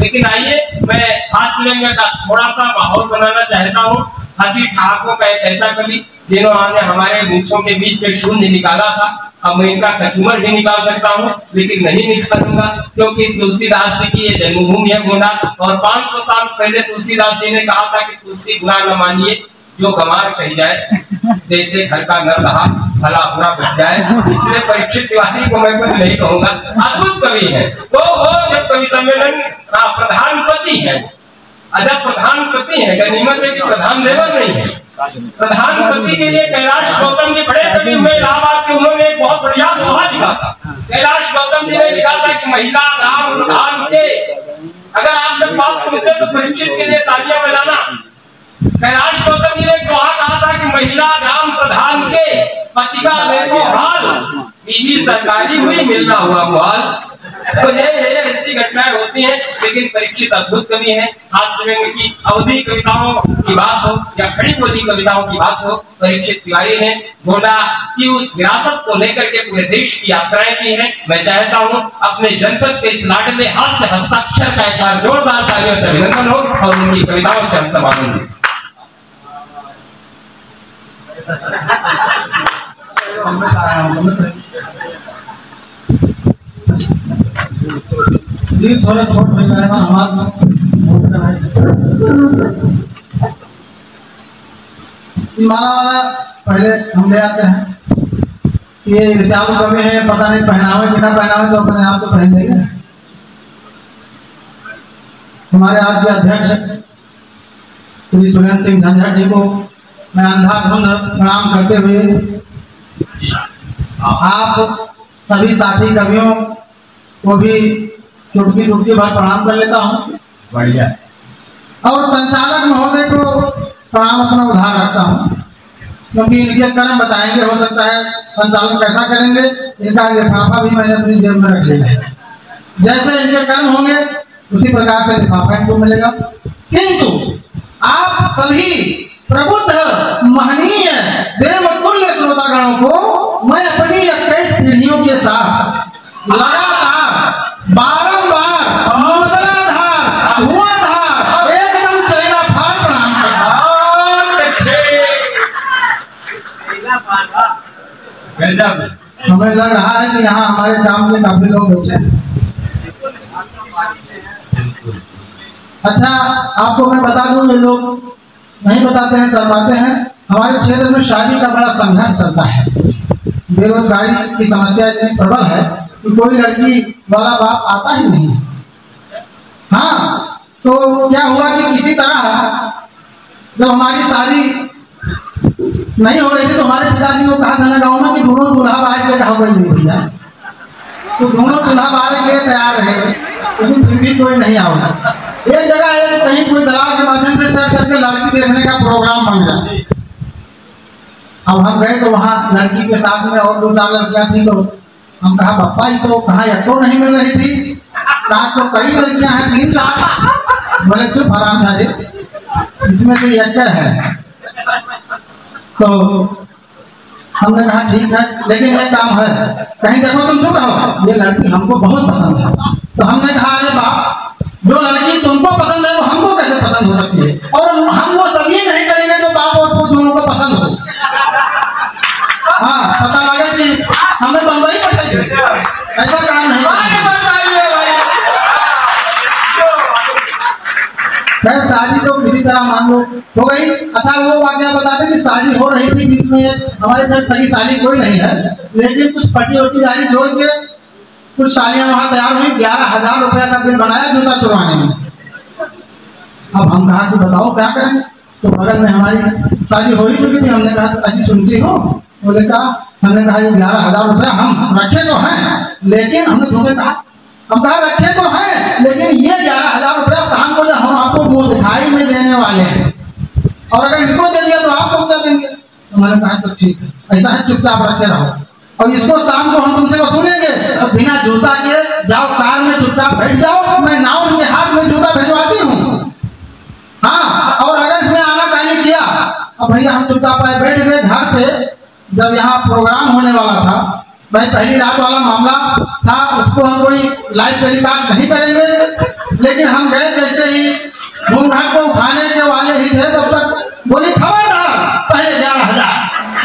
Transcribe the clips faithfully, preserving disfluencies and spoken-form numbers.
लेकिन आइए मैं हास्य व्यंग्य का थोड़ा सा माहौल बनाना चाहता हूँ। हंसी ठहाकों का एक ऐसा कवि जिन्होंने हमारे मूछों के बीच में शून्य निकाला था। अब मैं इनका कचूमर भी निकाल सकता हूँ लेकिन नहीं निकालूंगा, क्योंकि तुलसीदास जी की ये जन्मभूमि है गोंडा। और पाँच सौ साल पहले तुलसीदास जी ने कहा था कि तुलसी गुनाह न मानिए, जो गंवार कही जाए, जैसे घर का नर रहा भला बुरा बच जाए। इसलिए परीक्षित तिवारी को मैं कुछ नहीं कहूंगा, अद्भुत कवि है। तो वो जब कवि सम्मेलन प्रधानपति है, अजब प्रधानपति है, गनीमत है कि प्रधान लेवल नहीं है। प्रधानपति के लिए कैलाश गौतम जी बड़े कवि हुए इलाहाबाद के, उन्होंने एक बहुत बढ़िया दोहा लिखा था। कैलाश गौतम जी ने लिखा था कि महिला राम प्रधान के, अगर आप जब बात पहुंचे तो परीक्षित के लिए तालियां बजाना। कैलाश गौतम जी ने दोहा कहा था कि महिला राम प्रधान के, पति का देखो हाल, बीवी सरकारी हुई मिलना हुआ मुहाल। तो ये ये ऐसी घटनाएं होती हैं, लेकिन परीक्षित अद्भुत कवि है। हास्य व्यंग्य की अवधि कविताओं की बात हो या खड़ी बोली कविताओं की बात हो, परीक्षित तिवारी ने गोंडा की उस विरासत को लेकर के पूरे देश की यात्राएं की हैं। मैं चाहता हूं अपने जनपद के इस लाडले हास्य हस्ताक्षर का एक बार जोरदार तालियों से अभिनंदन हो और उनकी कविताओं से हम सम्मानित हों। जी थोड़ा छोट हो जाएगा हमारा वाला पहले हम ले आते हैं। ये विशाल कवि है, पता नहीं पहनावे कि ना पहनावे, तो अपने आप तो पहन लेंगे। हमारे आज के अध्यक्ष श्री सुरेंद्र सिंह झंझट जी को मैं अंधाधुंध प्रणाम करते हुए आप सभी साथी कवियों को भी चुटकी चुटकी भर प्रणाम कर लेता हूँ। बढ़िया। और संचालक महोदय को प्रणाम अपना उधार रखता हूँ, क्योंकि इनके कर्म बताएंगे, हो सकता है संचालन कैसा करेंगे। इनका लिफाफा भी मैंने अपनी जेब में रख लिया है, जैसे इनके कर्म होंगे उसी प्रकार से लिफाफा इनको मिलेगा। किंतु आप सभी प्रबुद्ध महनीय देवतुल्य श्रोतागणों को मैं अपनी इक्कीस पीढ़ियों के साथ लगातार बारंबार मूसलाधार धुआंधार एकदम चैला फाड़ प्रणाम करता हूं। हमें लग रहा है कि यहाँ हमारे काम के काफी लोग बैठे हैं। अच्छा, आपको मैं बता दूं, ये लोग नहीं बताते हैं, शर्माते हैं। हमारे क्षेत्र में शादी का बड़ा संघर्ष चलता है। बेरोजगारी की समस्या इतनी प्रबल है कि कोई लड़की वाला बाप आता ही नहीं। हाँ, तो क्या हुआ कि किसी तरह जब हमारी शादी नहीं हो रही थी तो हमारे पिताजी को कहा था गाँव में कि दोनों दूल्हा बाहर के कहा कोई नहीं भैया, तो दोनों दूल्हा बाहर के लिए तैयार रहे, लेकिन फिर भी कोई नहीं आओगे। एक जगह है कहीं कोई दलाल के माध्यम से सर्च करके लड़की देखने का प्रोग्राम बन गया। अब हम गए तो वहाँ लड़की के साथ में और दो चार लड़कियां थी, तो हम कहा पप्पा ही तो कहा यक्को नहीं मिल रही थी, कहा तो कई लड़कियां हैं, तीन चार। बोले चुप आराम झाजे, इसमें तो यक्का है। तो हमने कहा ठीक है, लेकिन एक काम है, कहीं देखो तुम चुप रहो, ये लड़की हमको बहुत पसंद है। तो हमने कहा अरे बाप, जो लड़की तुमको पसंद है वो हमको कैसे पसंद हो सकती है, और हम वो सभी नहीं करेंगे जो बाप और पुत्र दोनों को पसंद हो। हाँ, पता लगा कि हमें बंबई पड़ेगी, ऐसा काम नहीं। खैर शादी तो किसी तरह मान लो हो गई। अच्छा, वो वाकया बताते कि शादी हो रही थी, बीच में हमारे घर सही शादी कोई नहीं है, लेकिन कुछ पट्टी वट्टी दारी जोड़ के कुछ सालियां वहां तैयार हुई। ग्यारह हजार रुपया का बिल बनाया जूता चुरवाने में। अब हम कहा कि बताओ क्या करें, तो बगल में हमारी शादी हो ही चुकी थी। हमने कहा अजी सुनती हो? बोले कहा, हमने कहा ये ग्यारह हजार रुपया हम रखे तो हैं, लेकिन हमने तुम्हें कहा, हम कहा रखे तो हैं, लेकिन ये ग्यारह हजार रुपया शाम को हम आपको वो दिखाई में देने वाले हैं, और अगर इनको दे दिया तो आपको क्या देंगे? तो मैंने कहा तो ठीक है, ऐसा है, चुपचाप रखे रहो, और इसको शाम को हम तुमसे वसूलेंगे। तो बिना जूता के जाओ, कार में चुपचाप बैठ जाओ, मैं नाव के हाथ में जूता भिजवाती हूँ। हाँ, और अगर इसमें आना कानी किया, अब भैया हम चुपचाप आए, बैठ गए घर पे। जब यहाँ प्रोग्राम होने वाला था, भाई पहली रात वाला मामला था, उसको हम कोई लाइव टेलीकास्ट नहीं करेंगे, लेकिन हम गए जैसे ही घूंघट को उठाने के वाले ही थे तब तक बोली खबरदार पहले ग्यारह हजार।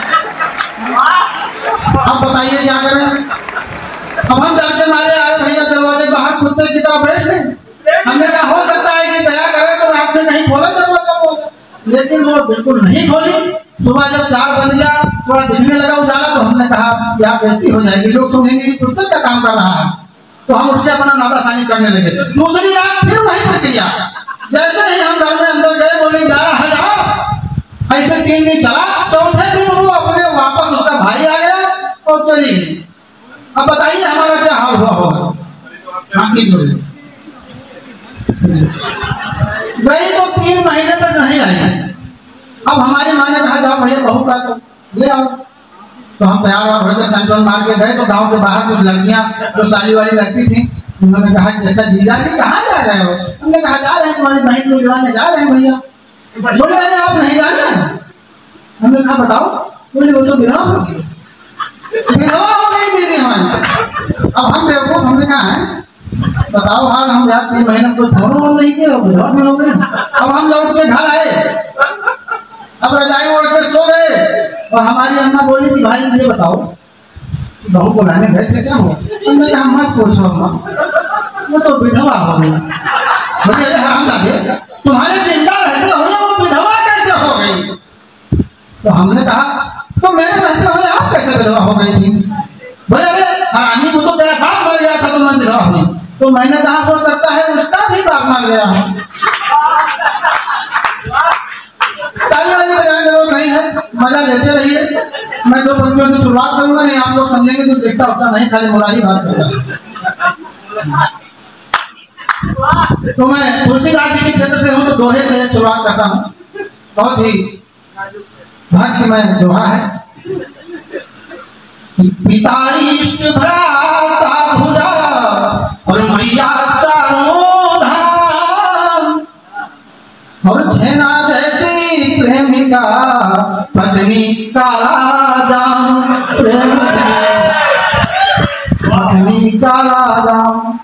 अब बताइए क्या करें। अब हम डर के मारे आए भैया दरवाजे बाहर कुत्ते की तरह बैठ गए। हमने कहा हो सकता है कि दया करे तो रात में कहीं खोला दरवाजा, लेकिन वो बिल्कुल नहीं खोली। सुबह जब चार बज गया थोड़ा दिखने लगा उजाला तो हमने कहा यहाँ बेइज्जती हो जाएगी, लोग समझेंगे कि कुत्ते का काम कर रहा है, तो हम उठ के अपना नादासानी करने लगे। दूसरी रात फिर वही प्रक्रिया, जैसे ही हम घर में अंदर गए बोले ग्यारह हजार। ऐसे तीन दिन चला, चौथे दिन वो अपने वापस उसका भाई आ गया और चली गई। अब बताइए हमारा क्या हाल हुआ होगा। गई तो तीन महीने तक नहीं आई। अब हमारी माँ ने कहा जाओ भैया बहू का तो ले आओ। तो हम तैयार और होकर सेंट्रल मार के गए तो गांव के बाहर कुछ लड़कियां जो साली वाली लगती थी, उन्होंने कहा कि अच्छा जीजा जी कहाँ जा रहे हो। हमने कहा जा रहे हैं तुम्हारी बहन को दिवाने जा रहे हैं भैया। बोले अरे आप नहीं जा रहे हैं। हमने कहा बताओ। बोले वो तो विधवा हो गई, विधवा हो गई दीदी हमारी। अब हम बेवकूफ, हमने कहा है बताओ हाल, हम यार तीन महीने कोई फोन वोन नहीं किया, विधवा भी हो गए। अब हम लौट के घर आए, अब रजाई ओढ़ के सो गए और हमारी अम्मा बोली कि भाई ये बताओ बहू को लाने गए थे क्या हुआ। हमने कहा मत पूछो अम्मा, वो तो विधवा हो गई। बोले अरे हरामजादे तुम्हारे जिंदा रहते हुए वो विधवा कैसे हो गई। तो हमने कहा तो मेरे रहते हुए आप कैसे विधवा हो गई थी। बोले अरे हरामी को तो तेरा बाप मर गया था तो मैं विधवा हुई। तो मैंने कहा हो सकता है उसका भी बाप मर गया हो। ताली वाली बजाने की जरूरत नहीं है, मजा लेते रहिए। मैं दो पंक्तियों से शुरुआत करूंगा, नहीं आप लोग समझेंगे तो देखता होता नहीं, खाली मुरारी बात करता। तो मैं तुलसीदास जी के क्षेत्र से हूँ तो दोहे से शुरुआत करता हूँ। बहुत ही भक्तिमय दोहा है। पिता इष्ट भ्राता भुजा और मैया चारों धाम, और छेना जैसी प्रेमिका पत्नी काला जाम, प्रेम पत्नी काला जाम।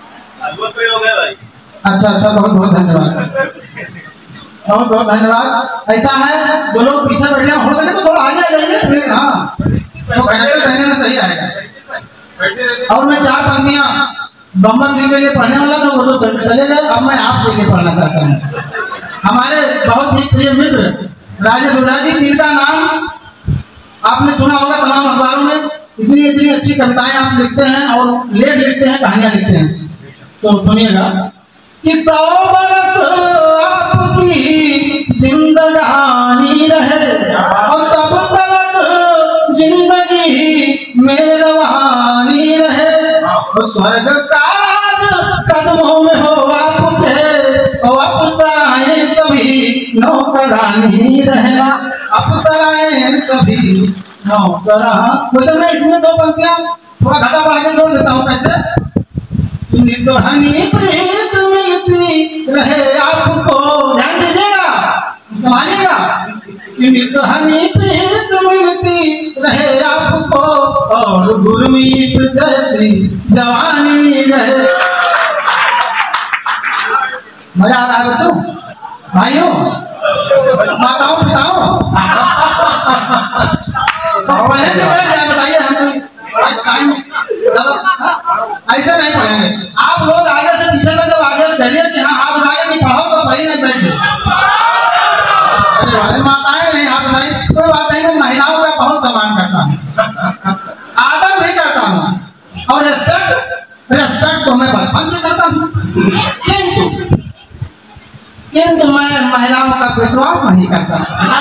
अच्छा अच्छा बहुत बहुत धन्यवाद, बहुत बहुत धन्यवाद। ऐसा है जो लोग पीछे बैठे हो सके तो थोड़ा आगे आ जाइए फिर। हाँ तो कैरेक्टर कहने में सही आएगा। और मैं चार पंक्तियां बम्बम जी के लिए पढ़ने वाला था, वो तो चले गए। अब मैं आपके लिए पढ़ना चाहता हूँ। हमारे बहुत ही प्रिय मित्र राजेश ओझा जी, जिनका नाम आपने सुना होगा तमाम अखबारों में। इतनी इतनी अच्छी कविताएं आप लिखते हैं और लेख लिखते हैं, कहानियां लिखते हैं। तो सुनिएगा कि सौ बरस आपकी जिंदगानी रहे और तब तक जिंदगी में रवानी रहे, स्वर्ग काज कदमों में हो आपके, और अप्सराएं सभी नौकरानी रहना, अप्सराएं सभी नौकरा। वैसे मैं इसमें दो पंक्तियां थोड़ा घटा बढ़ा के जोड़ देता हूँ। कैसे निधनी प्रीत मिलती रहे आपको, ध्यान दीजिएगा संभालिएगा। निधनी प्रीत मिलती रहे आपको और गुरमीत जैसी जवानी रहे। मजा आ रहा है बच्चों, भाइयों, माताओं पिताओं। बताइए हम टाइम ऐसे नहीं पढ़ेंगे। आप लोग आगे से पीछे में जब आगे से चलिए कि हाँ हाथ उठाए कि पढ़ो तो पढ़ी नहीं बैठे। माताएं नहीं हाथ उठाई, कोई बात नहीं। मैं महिलाओं का बहुत सम्मान करता हूँ, आदर भी करता हूँ और रेस्पेक्ट रेस्पेक्ट तो मैं बचपन से करता हूँ। किंतु किंतु मैं महिलाओं का विश्वास नहीं करता।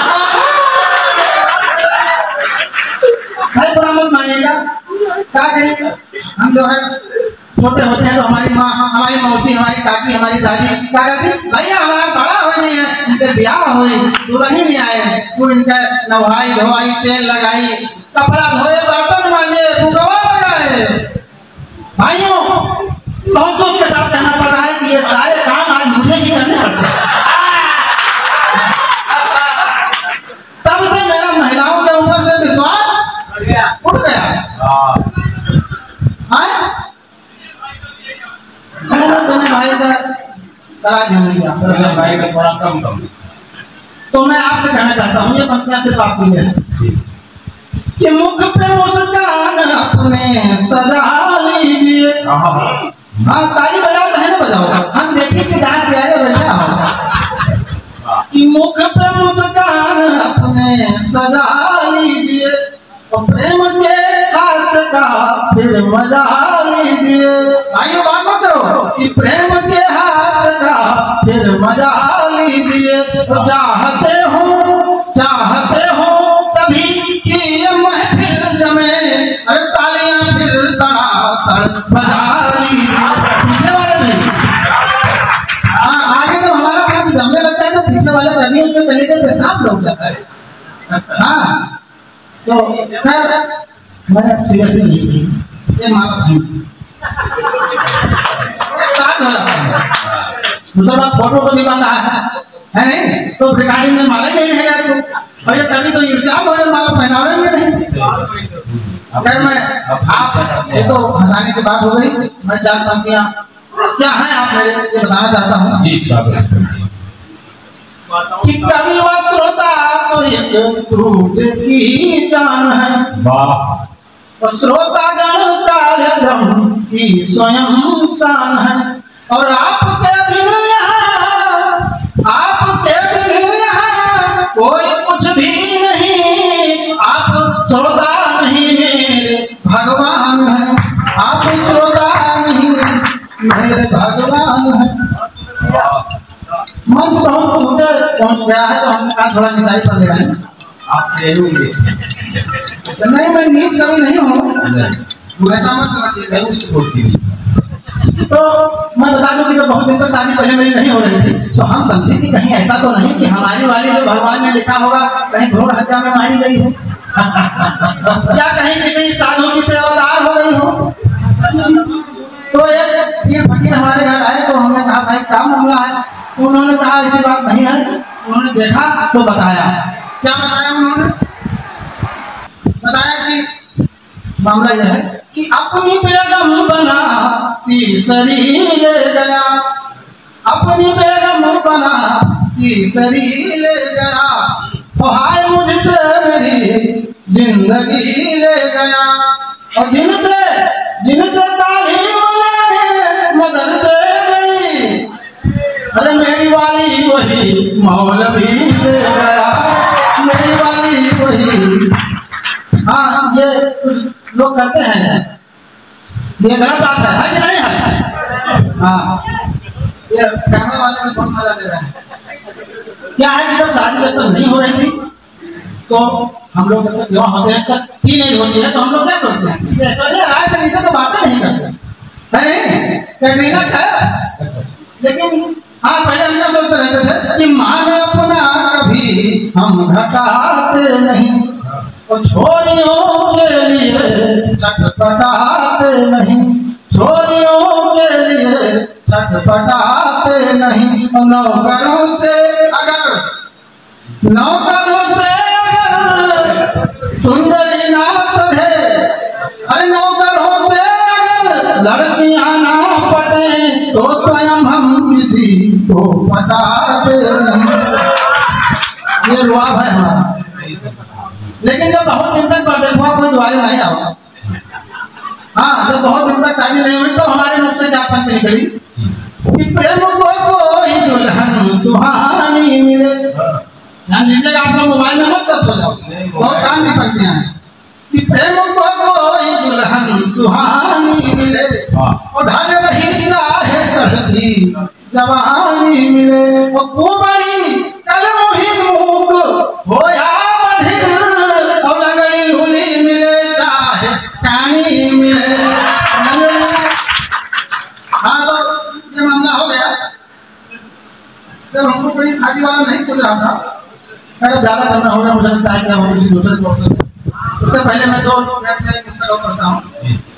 भाई बुरा मत मानिएगा, क्या करेंगे हम जो है छोटे होते हैं तो हमारी माँ, हमारी मौसी, हमारी काकी, हमारी दादी क्या कहती, भैया हमारा बड़ा हो नहीं है, इनके ब्याह हो दुल्हन नहीं आए, तू इनका नवाई धोवाई तेल लगाई, कपड़ा धोए, बर्तन मांजे, फुकवा लगाए। भाइयों बहुत दुख के साथ कहना पड़ रहा है कि ये सारे काम आज मुझे ही करने पड़ते हैं। तब से मेरा महिलाओं के ऊपर से विश्वास उठ गया। भाई का करा देंगे आप भाई का थोड़ा कम कम। तो मैं आपसे कहना चाहता हूँ, ये पंक्तियां सिर्फ आपके लिए है कि मुख पे मुस्कान अपने सजा लीजिए। हाँ ताली बजाओ चाहे ना बजाओ, हम देखिए कि जहाँ चेहरे बैठा हो कि मुख पे मुस्कान अपने सजा लीजिए और प्रेम के हास का फिर मजा लीजिए। भाइयों बात मत करो कि प्रेम के हास का फिर मजा लीजिए। तो चाहते हो चाहते हो सभी की ये महफिल जमे, अरे तालियां फिर तड़ातड़ बजा लीजिए। पीछे वाले भी हाँ, आगे तो हमारा हाथ जमने लगता है तो पीछे वाले कर्मियों के पहले से पेशाब लग जाता है। हाँ तो खैर मैंने सीरियसली नहीं की, ये मारा भाई काट हो जाता है। दूसरा बात फोटो को भी बंद है है नहीं, तो रिकॉर्डिंग में माला नहीं रहेगा तो और ये कभी तो इल्जाम हो माला पहनावेंगे नहीं। खैर मैं आप ये तो हंसाने की बात हो गई, मैं चार पंक्तियां क्या है आप मेरे ये बताना चाहता हूँ जी कि कवि व श्रोता तो एक दूसरे की जान है। वाह। श्रोता गण कार्यक्रम की स्वयं शान है और आपके बिन यहाँ आपके बिन यहाँ कोई कुछ भी नहीं। आप श्रोता नहीं मेरे भगवान है, आप श्रोता नहीं मेरे भगवान है। मंच बहुत ऊंचा पहुंच गया है तो हम कहा थोड़ा निचाई पर ले आए। आप रहेंगे नहीं मैं नीच कभी नहीं हूँ, ऐसा मत समझिए। तो मैं बता दूं कि जब बहुत दिन तक शादी पहले मेरी नहीं हो रही थी तो हम समझे कि कहीं ऐसा तो नहीं कि हमारी वाली जो भगवान ने लिखा होगा कहीं भ्रूण हत्या में मारी गई हो या कहीं किसी साधु की से अवतार हो गई हो। तो एक पीर फकीर हमारे घर आए तो हमने कहा भाई क्या मामला है? उन्होंने कहा ऐसी बात नहीं है। उन्होंने देखा तो बताया। क्या बताया उन्होंने? बताया कि मामला यह है कि अपनी बेगम बना तीसरी ले गया, अपनी बेगम बना तीसरी ले गया, तो हाय मुझसे मेरी जिंदगी ले गया। और जिनसे जिनसे तालीम लेने मदरसे गई, अरे मेरी वाली वही मौलवी ले गया, मेरी वाली वही। हाँ ये कुछ लोग करते हैं, ये गलत बात है, है कि नहीं है? हाँ ये कैमरा वाले में बहुत मजा ले रहे हैं। क्या है कि जब शादी जब तक नहीं हो रही थी तो हम लोग जब तक जवान होते हैं तक ही नहीं होती है तो हम लोग क्या सोचते हैं ऐश्वर्या राय से नीचे तो बातें नहीं करते है नहीं, कैटरीना कैफ। लेकिन हाँ पहले हम क्या सोचते रहते थे कि मान अपना कभी हम घटाते नहीं और छोरियों के लिए छटपटाते नहीं, छोरियों के लिए छटपटाते नहीं। नौकरों से अगर नौकरों से अगर सुंदरी ना सधे, अरे नौकरों से अगर लड़कियां ना पटे तो स्वयं हम किसी को पटाते नहीं। ये रुआब है हमारा। लेकिन जब बहुत दिन तक पर देखो कोई दुआरे नहीं आओ, हाँ जब बहुत दिन तक शादी नहीं हुई तो हमारे मुख से क्या पंक्ति निकली कि प्रेम को कोई दुल्हन सुहानी मिले। ध्यान दीजिएगा, आप लोग मोबाइल में मत हो जाओ, बहुत काम की पंक्तियां हैं कि प्रेम को कोई दुल्हन सुहानी मिले और ढल रही चाहे चढ़ती जवानी मिले। वो कुबड़ी कल मुही मूक होया और लगड़ी हुली मिले चाहे कानी मिले। हाँ तो ये मामला हो गया। जब हमको कोई शादी वाला नहीं पूछ रहा था, खैर ज्यादा करना होगा मुझे लगता है कि हम किसी दूसरे को उससे पहले मैं दो मिनट में पुस्तक करता हूँ।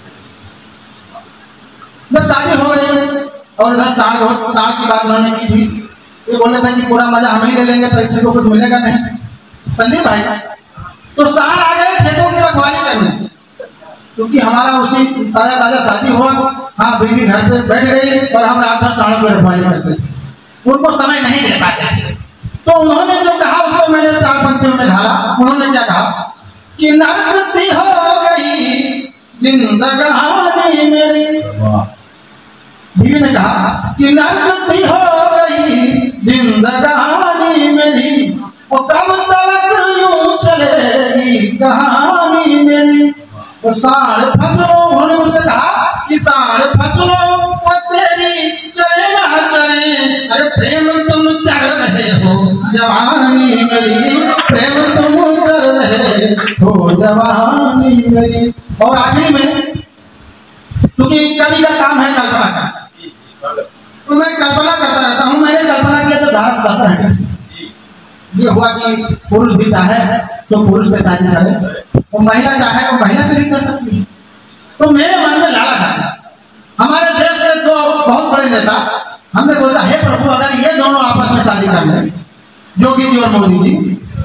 जब शादी हो गई और इधर साल हो साल की बात उन्होंने की थी, ये बोले थे कि पूरा मजा हम ही ले लेंगे, परीक्षा को कुछ मिलेगा नहीं। संदीप भाई तो साल आ गए खेतों की रखवाली करने, क्योंकि हमारा उसी ताजा ताजा शादी हुआ। हाँ बीवी घर पे बैठ गई और हम रात भर सालों की रखवाली करते थे। उनको समय नहीं दे पाते थे। तो उन्होंने जो कहा उसको मैंने चार पंक्तियों में ढाला। उन्होंने क्या कहा कि नर्क सी हो गई जिंदगानी मेरी। बीवी ने कहा कि नर्क सी हो गई जिंदगानी मेरी, और कब तक यूं चलेगी कहानी मेरी। और साढ़ फसलों, उन्होंने मुझसे कहा कि साढ़ फसलों को तेरी चले ना चले, अरे प्रेम तुम चल रहे हो जवानी मेरी, प्रेम तुम चल रहे हो जवानी मेरी। और आखिर में, क्योंकि कवि का काम है कल्पना का, तो मैं कल्पना करता रहता हूँ। मैंने कल्पना किया जब धारा सत्तर हटे, ये हुआ कि पुरुष भी चाहे तो पुरुष से शादी करे, और महिला चाहे तो महिला से भी कर सकती है। तो मेरे मन में लालच आया। हमारे देश के दो बहुत बड़े नेता, हमने सोचा हे प्रभु अगर ये दोनों आपस में शादी कर लें, योगी जी और मोदी जी,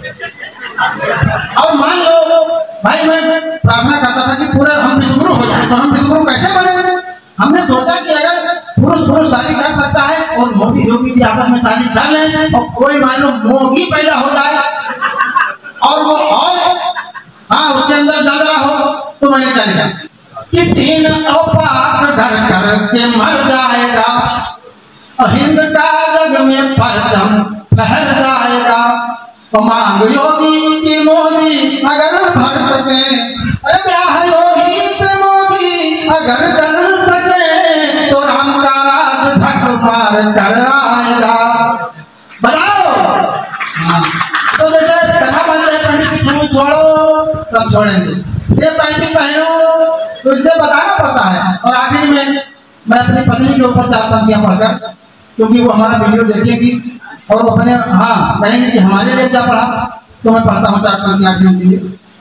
और मान लो भाई मैं प्रार्थना करता था कि पूरे हम विश्वगुरु हो जाए, तो हम विश्वगुरु कैसे बनेंगे? हमने सोचा कि अगर पुरुष पुरुष शादी कर सकता है और मोदी योगी जी आपस में शादी कर लें, और कोई मान लो मोगी पैदा हो जाए और वो और हाँ उसके अंदर जंगला हो, तो मैंने क्या लिखा कि चीन और पाक डर कर के मर जाएगा, और हिंद का जग में परचम फहर जाएगा। तो मांग योगी की मोदी अगर भर सके, अरे ब्याह योगी से मोदी अगर कर सके, तो राम का राज धक मार कर आएगा। बताओ तो जैसे कथा बनते हैं पंडित की फूल छोड़ो तब छोड़ेंगे, ये पैंती पहनो, तो इससे बताना पड़ता है। और आखिर में मैं अपनी पत्नी के ऊपर चार पंक्तियां पढ़कर, क्योंकि वो हमारा वीडियो देखेगी और वो अपने हाँ कहेंगे कि हमारे लिए क्या पढ़ा, तो मैं पढ़ता हूँ चार पंक्तियां आखिर के लिए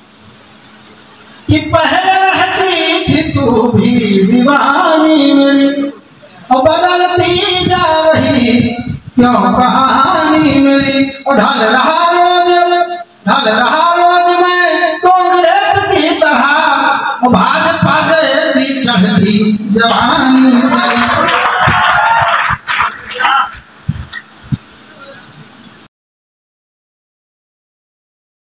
कि पहले रहती थी तू भी दीवानी मेरी, और बदलती जा रही क्यों कहानी मेरी, और ढल रहा रोज ढल रहा रोज मैं कांग्रेस की तरह, और भाजपा जैसी चढ़ती जवानी मेरी।